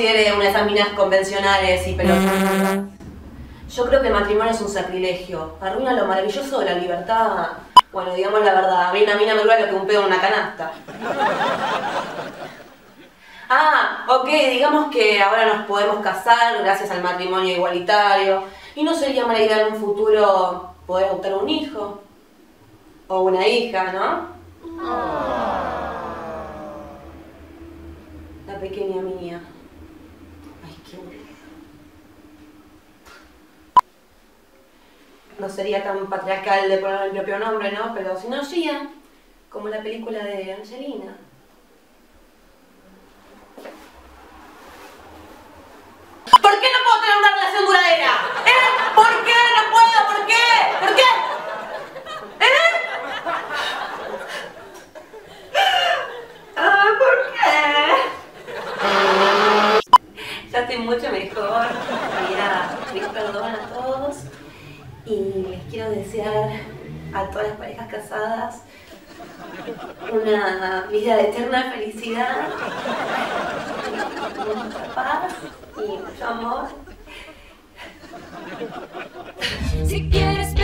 considere una de esas minas convencionales y pelotosas. Yo creo que el matrimonio es un sacrilegio. Arruina lo maravilloso de la libertad. Bueno, digamos la verdad, a mí una mina me dura lo que un pedo en una canasta. Ah, ok, digamos que ahora nos podemos casar gracias al matrimonio igualitario. Y no sería mala idea en un futuro poder adoptar un hijo. O una hija, ¿no? La pequeña mía. Ay, qué bueno. No sería tan patriarcal de poner el propio nombre, ¿no? Pero si no, Gia, como la película de Angelina. ¿Por qué no puedo tener una relación duradera? ¿Por qué no puedo? ¿Por qué? ¿Por qué? ¿Por qué? Ya estoy mucho mejor. Mira, pido perdón a todos y les quiero desear a todas las parejas casadas una vida de eterna felicidad, mucha paz y mucho amor. Si quieres